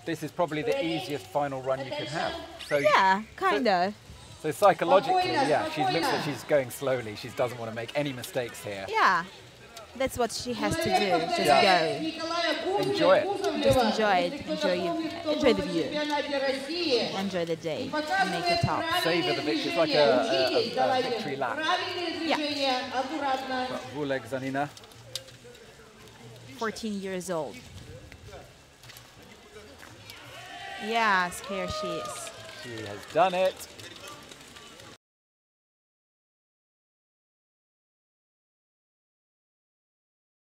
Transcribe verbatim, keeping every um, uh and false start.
this is probably the easiest final run you could have. So yeah, kind so, of. So psychologically, yeah, she looks like she's going slowly. She doesn't want to make any mistakes here. Yeah, that's what she has to do. Just yeah. go. Enjoy it. Just enjoy it. Enjoy you. Enjoy the view. Enjoy the day. And make the top. Savor the victory. It's like a, a, a victory lap. Yeah. Vylegzhanina. fourteen years old. Yes, here she is. She has done it.